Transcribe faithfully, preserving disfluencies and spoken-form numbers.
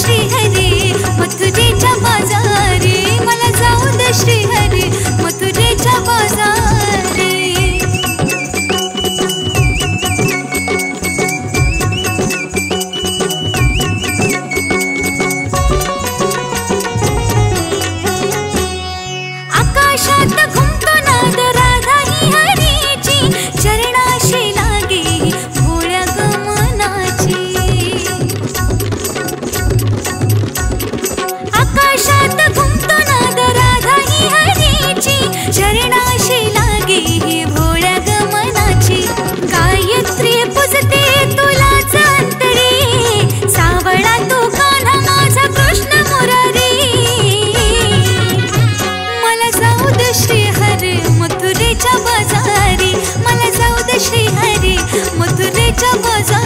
श्रीहरी मथुरेच्या बाजारी, मला जाऊ दे श्रीहरी मथुरेच्या बाजारी। आकाशात घुमतो नाद राधा ही हरीची, चरणाशी लागे भोळ्या गमनाची। आकाशात घुमतो नाद राधा ही हरीची, चरणाशी लागे भोळ्या गमनाची। गायत्री पुजते तुलाच अंतरी, सावळा तू कान्हा माझा कृष्ण मुरारी। मला जाऊ दे श्रीहरी मथुरेच्या बाजारी, मला जाऊ दे श्रीहरी मथुरेच्या बाजारी।